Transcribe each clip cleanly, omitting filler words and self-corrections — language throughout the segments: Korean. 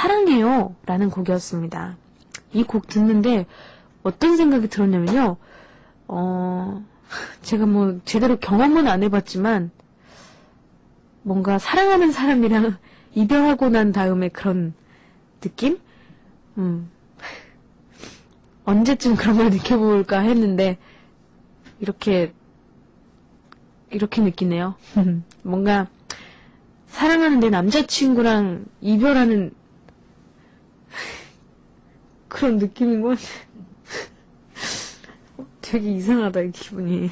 사랑해요 라는 곡이었습니다. 이 곡 듣는데 어떤 생각이 들었냐면요. 제가 뭐 제대로 경험은 안 해봤지만 뭔가 사랑하는 사람이랑 이별하고 난 다음에 그런 느낌? 언제쯤 그런 걸 느껴볼까 했는데 이렇게 느끼네요. 뭔가 사랑하는 내 남자친구랑 이별하는 그런 느낌인 것 같아. 되게 이상하다, 이 기분이.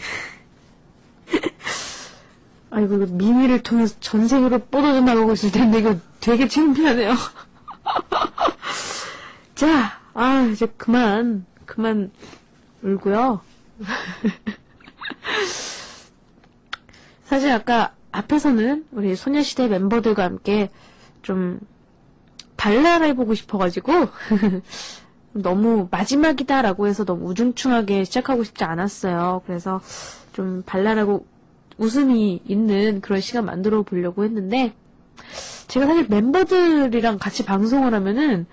아이고, 이거 미미를 통해서 전 세계로 뻗어져 나가고 있을 텐데, 이거 되게 창피하네요. 자, 이제 그만 울고요. 사실 아까 앞에서는 우리 소녀시대 멤버들과 함께 좀 발랄 해보고 싶어가지고 너무 마지막이다라고 해서 너무 우중충하게 시작하고 싶지 않았어요. 그래서 좀 발랄하고 웃음이 있는 그런 시간 만들어 보려고 했는데 제가 사실 멤버들이랑 같이 방송을 하면은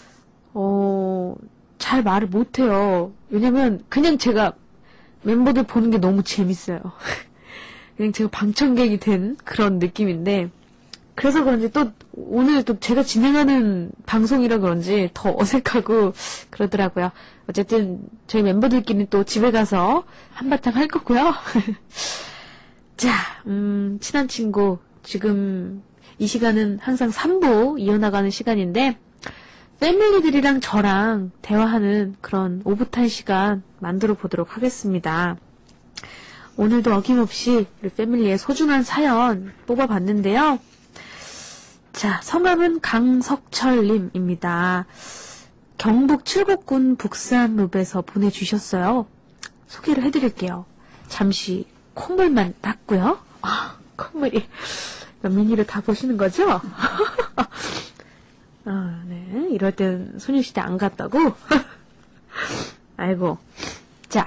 잘 말을 못해요. 왜냐면 그냥 제가 멤버들 보는 게 너무 재밌어요. 그냥 제가 방청객이 된 그런 느낌인데 그래서 그런지 또 오늘 또 제가 진행하는 방송이라 그런지 더 어색하고 그러더라고요. 어쨌든 저희 멤버들끼리 또 집에 가서 한바탕 할 거고요. 자, 친한 친구 지금 이 시간은 항상 3부 이어나가는 시간인데 패밀리들이랑 저랑 대화하는 그런 오붓한 시간 만들어 보도록 하겠습니다. 오늘도 어김없이 우리 패밀리의 소중한 사연 뽑아봤는데요. 자, 성함은 강석철님입니다. 경북 칠곡군 북산읍에서 보내주셨어요. 소개를 해드릴게요. 잠시 콧물만 닦고요. 콧물이 미니를 다 보시는 거죠? 네. 이럴 땐 소녀시대 안 갔다고? 아이고. 자,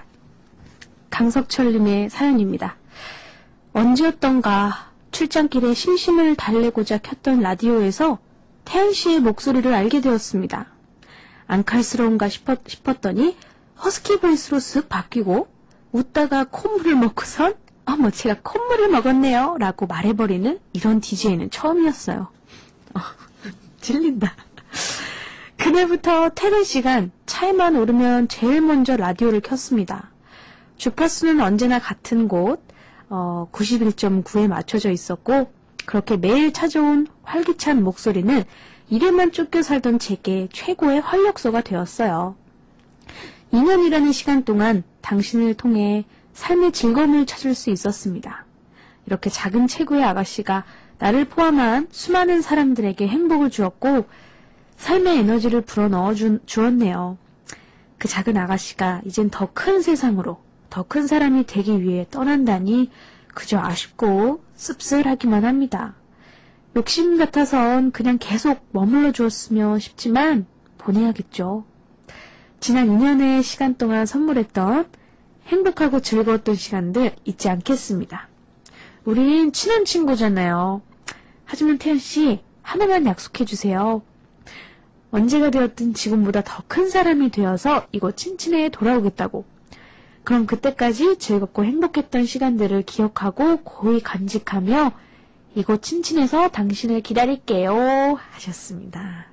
강석철님의 사연입니다. 언제였던가 출장길에 심심을 달래고자 켰던 라디오에서 태연 씨의 목소리를 알게 되었습니다. 앙칼스러운가 싶었더니 허스키 보이스로 쓱 바뀌고 웃다가 콧물을 먹고선 어머 제가 콧물을 먹었네요 라고 말해버리는 이런 DJ는 처음이었어요. 질린다. 그날부터 퇴근 시간 차에만 오르면 제일 먼저 라디오를 켰습니다. 주파수는 언제나 같은 곳 91.9에 맞춰져 있었고 그렇게 매일 찾아온 활기찬 목소리는 일에만 쫓겨 살던 제게 최고의 활력소가 되었어요. 2년이라는 시간 동안 당신을 통해 삶의 즐거움을 찾을 수 있었습니다. 이렇게 작은 체구의 아가씨가 나를 포함한 수많은 사람들에게 행복을 주었고 삶의 에너지를 불어넣어 주었네요. 그 작은 아가씨가 이젠 더 큰 세상으로 더 큰 사람이 되기 위해 떠난다니 그저 아쉽고 씁쓸하기만 합니다. 욕심 같아선 그냥 계속 머물러 주었으면 싶지만 보내야겠죠. 지난 2년의 시간 동안 선물했던 행복하고 즐거웠던 시간들 잊지 않겠습니다. 우린 친한 친구잖아요. 하지만 태연씨 하나만 약속해주세요. 언제가 되었든 지금보다 더 큰 사람이 되어서 이곳 친친에 돌아오겠다고. 그럼 그때까지 즐겁고 행복했던 시간들을 기억하고 고이 간직하며 이곳 친친에서 당신을 기다릴게요 하셨습니다.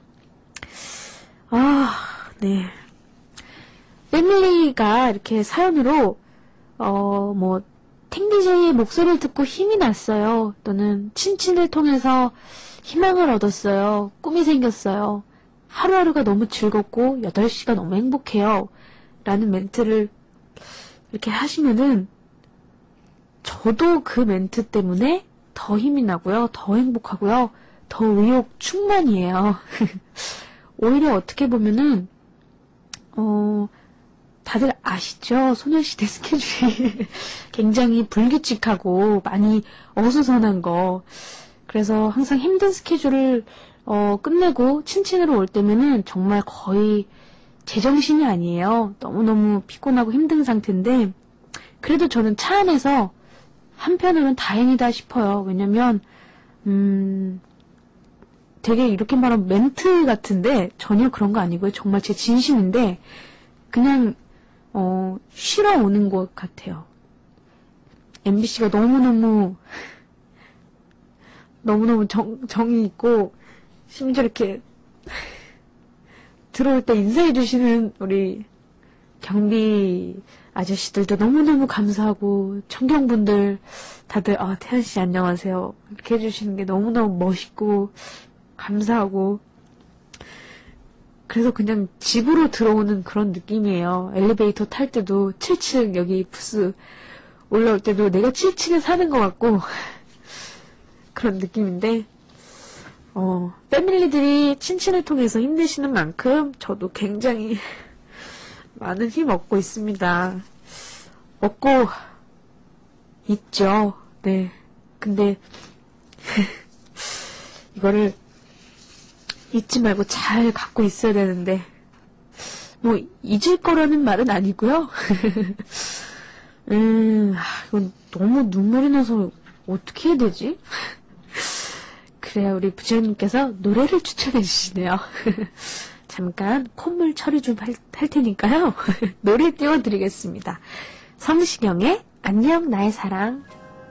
네. 패밀리가 이렇게 사연으로 탱디제이의 목소리를 듣고 힘이 났어요. 또는 친친을 통해서 희망을 얻었어요. 꿈이 생겼어요. 하루하루가 너무 즐겁고 8시가 너무 행복해요. 라는 멘트를 이렇게 하시면은 저도 그 멘트 때문에 더 힘이 나고요. 더 행복하고요. 더 의욕 충만이에요. 오히려 어떻게 보면은 다들 아시죠? 소녀시대 스케줄이 굉장히 불규칙하고 많이 어수선한 거. 그래서 항상 힘든 스케줄을 끝내고 친친으로 올 때면은 정말 거의 제정신이 아니에요. 너무너무 피곤하고 힘든 상태인데 그래도 저는 차 안에서 한편으로는 다행이다 싶어요. 왜냐면 되게 이렇게 말하면 멘트 같은데 전혀 그런 거 아니고요. 정말 제 진심인데 그냥 쉬러 오는 것 같아요. MBC가 너무너무 정이 있고 심지어 이렇게 들어올 때 인사해 주시는 우리 경비 아저씨들도 너무너무 감사하고 청경분들 다들 태연씨 안녕하세요 이렇게 해주시는 게 너무너무 멋있고 감사하고 그래서 그냥 집으로 들어오는 그런 느낌이에요. 엘리베이터 탈 때도 7층 여기 부스 올라올 때도 내가 7층에 사는 것 같고 그런 느낌인데 패밀리들이 친친을 통해서 힘내시는 만큼 저도 굉장히 많은 힘 얻고 있습니다. 얻고 있죠. 네. 근데 이거를 잊지 말고 잘 갖고 있어야 되는데 뭐 잊을 거라는 말은 아니고요. 이건 너무 눈물이 나서 어떻게 해야 되지? 그래야 우리 부장님께서 노래를 추천해 주시네요. 잠깐 콧물 처리 좀 할 테니까요. 노래 띄워드리겠습니다. 성시경의 안녕 나의 사랑.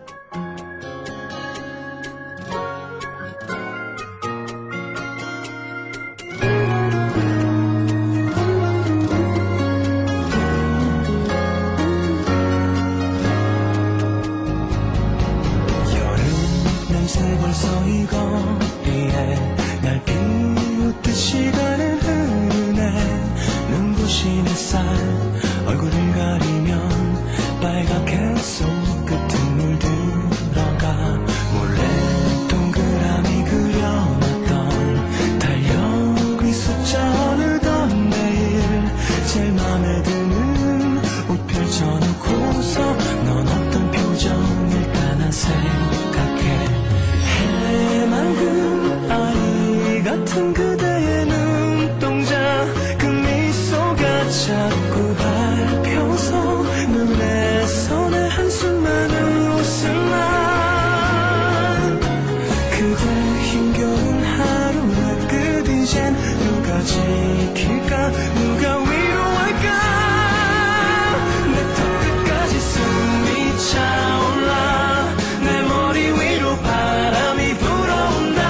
벌써 이 거리에 날 비웃듯이 가는 흐르네. 눈부신 햇살 얼굴을 가리면 빨갛게 손끝은 물들어가. 몰래 동그라미 그려놨던 달력의 숫자 어느덧 내일 제일 맘에 드는 옷 펼쳐놓고서 넌 어떤 표정일까 난 생각해. 해맑은 아이 같은 그대의 눈동자 그 미소가 자꾸 밟혀서 눈에서 내 한숨만을 웃음만. 그대 힘겨운 하루의 끝 이젠 누가 지킬까 누가 위로할까. 내 턱 끝까지 숨이 차올라 내 머리 위로 바람이 불어온다.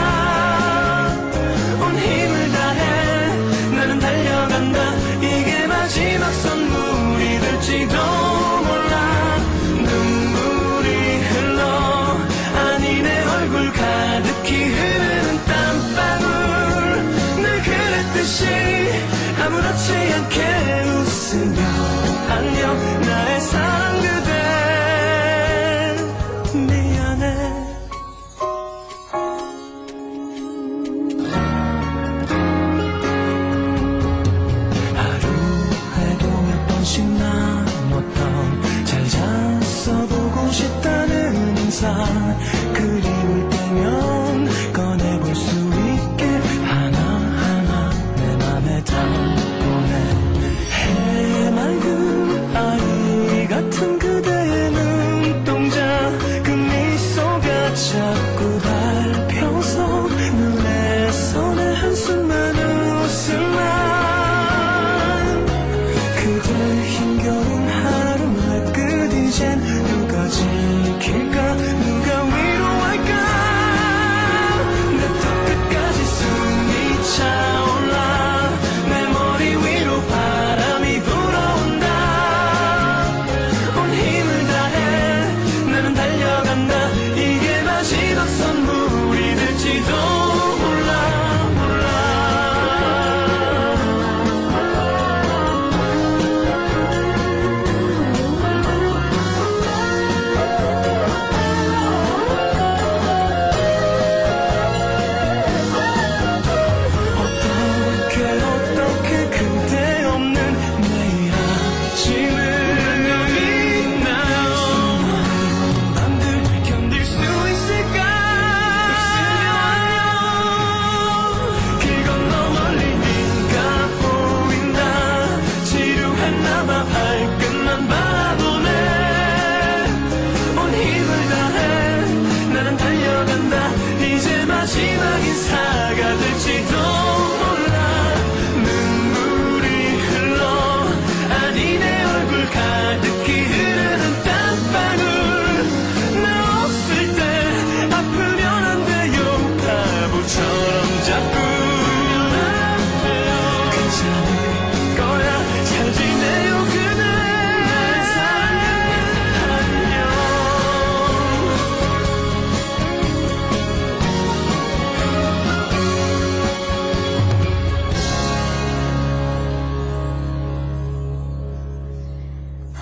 온 힘을 다해 나는 달려간다. 이게 마지막 선물이 될지도 몰라. 눈물이 흘러 아니 내 얼굴 가득히 흐르는 땀방울. 늘 그랬듯이 아무렇지 않게 웃으며 안녕 나의 사랑 그대 미안해. 하루에도 몇 번씩 나눴던 잘 잤어 보고 싶다는 인사. 그리울 때면 꺼내볼 수 있게 하나하나 내 맘에 담보네.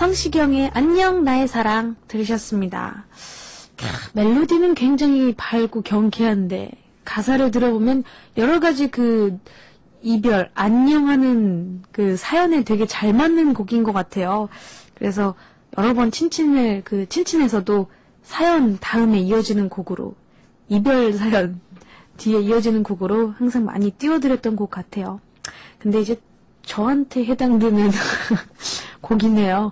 성시경의 안녕 나의 사랑 들으셨습니다. 멜로디는 굉장히 밝고 경쾌한데 가사를 들어보면 여러 가지 그 이별, 안녕하는 그 사연에 되게 잘 맞는 곡인 것 같아요. 그래서 여러 번 친친에서도 사연 다음에 이어지는 곡으로, 이별 사연 뒤에 이어지는 곡으로 항상 많이 띄워드렸던 곡 같아요. 근데 이제 저한테 해당되는 곡이네요.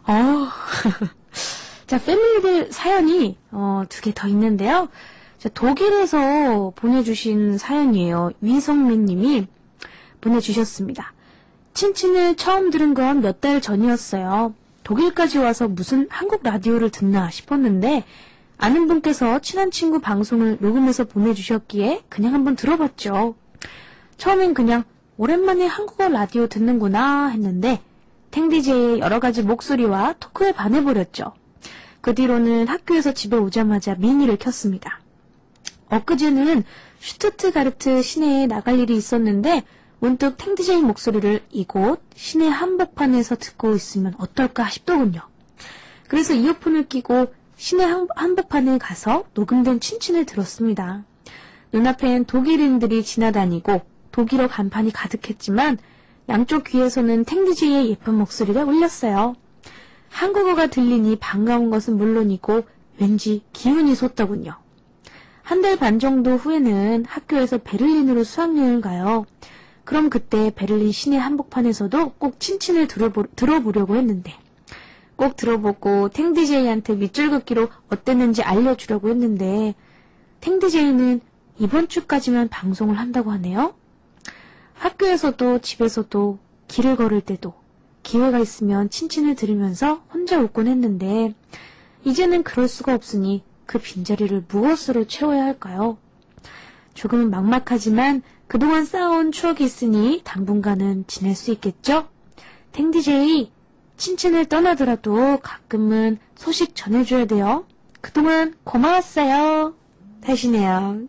자, 패밀리들 사연이 두 개 더 있는데요. 자, 독일에서 보내주신 사연이에요. 위성민 님이 보내주셨습니다. 친친을 처음 들은 건 몇 달 전이었어요. 독일까지 와서 무슨 한국 라디오를 듣나 싶었는데 아는 분께서 친한 친구 방송을 녹음해서 보내주셨기에 그냥 한번 들어봤죠. 처음엔 그냥 오랜만에 한국어 라디오 듣는구나 했는데 탱디제이의 여러 가지 목소리와 토크에 반해버렸죠. 그 뒤로는 학교에서 집에 오자마자 미니를 켰습니다. 엊그제는 슈투트가르트 시내에 나갈 일이 있었는데 문득 탱디제이 목소리를 이곳 시내 한복판에서 듣고 있으면 어떨까 싶더군요. 그래서 이어폰을 끼고 시내 한복판에 가서 녹음된 친친을 들었습니다. 눈앞엔 독일인들이 지나다니고 독일어 간판이 가득했지만 양쪽 귀에서는 탱디제이의 예쁜 목소리가 울렸어요. 한국어가 들리니 반가운 것은 물론이고 왠지 기운이 솟더군요. 한 달 반 정도 후에는 학교에서 베를린으로 수학여행을 가요. 그럼 그때 베를린 시내 한복판에서도 꼭 친친을 들어보려고 했는데 꼭 들어보고 탱디제이한테 밑줄 긋기로 어땠는지 알려주려고 했는데 탱디제이는 이번 주까지만 방송을 한다고 하네요. 학교에서도 집에서도 길을 걸을 때도 기회가 있으면 친친을 들으면서 혼자 웃곤 했는데 이제는 그럴 수가 없으니 그 빈자리를 무엇으로 채워야 할까요? 조금은 막막하지만 그동안 쌓아온 추억이 있으니 당분간은 지낼 수 있겠죠? 탱디제이, 친친을 떠나더라도 가끔은 소식 전해줘야 돼요. 그동안 고마웠어요. 다시네요.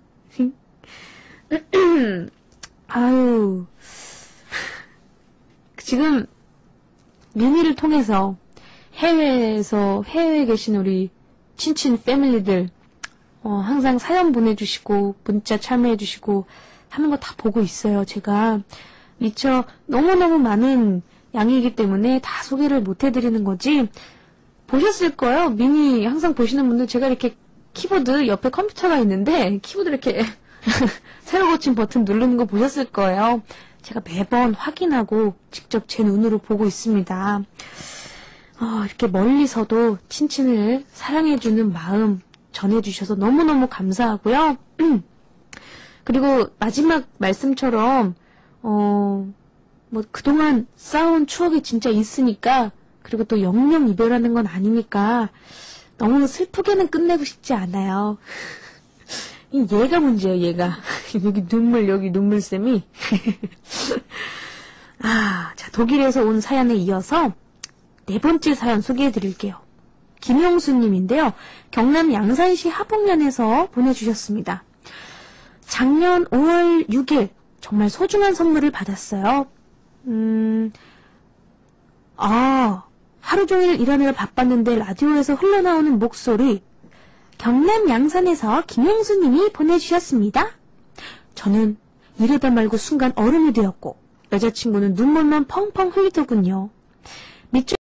아유, 지금 미니를 통해서 해외에 계신 우리 친친 패밀리들 항상 사연 보내주시고 문자 참여해주시고 하는 거 다 보고 있어요. 제가 미처 너무너무 많은 양이기 때문에 다 소개를 못 해드리는 거지. 보셨을 거예요. 미니 항상 보시는 분들 제가 이렇게 키보드 옆에 컴퓨터가 있는데 키보드 이렇게 새로 고친 버튼 누르는 거 보셨을 거예요. 제가 매번 확인하고 직접 제 눈으로 보고 있습니다. 이렇게 멀리서도 친친을 사랑해주는 마음 전해주셔서 너무너무 감사하고요. 그리고 마지막 말씀처럼 그동안 쌓아온 추억이 진짜 있으니까 그리고 또 영영 이별하는 건 아니니까 너무 슬프게는 끝내고 싶지 않아요. 얘가 문제예요, 얘가. 여기 눈물샘이. 자, 독일에서 온 사연에 이어서 네 번째 사연 소개해 드릴게요. 김용수님인데요. 경남 양산시 하북면에서 보내주셨습니다. 작년 5월 6일 정말 소중한 선물을 받았어요. 하루 종일 일하느라 바빴는데 라디오에서 흘러나오는 목소리 경남 양산에서 김용수님이 보내주셨습니다. 저는 이러다 말고 순간 얼음이 되었고 여자친구는 눈물만 펑펑 흘리더군요. 밑줄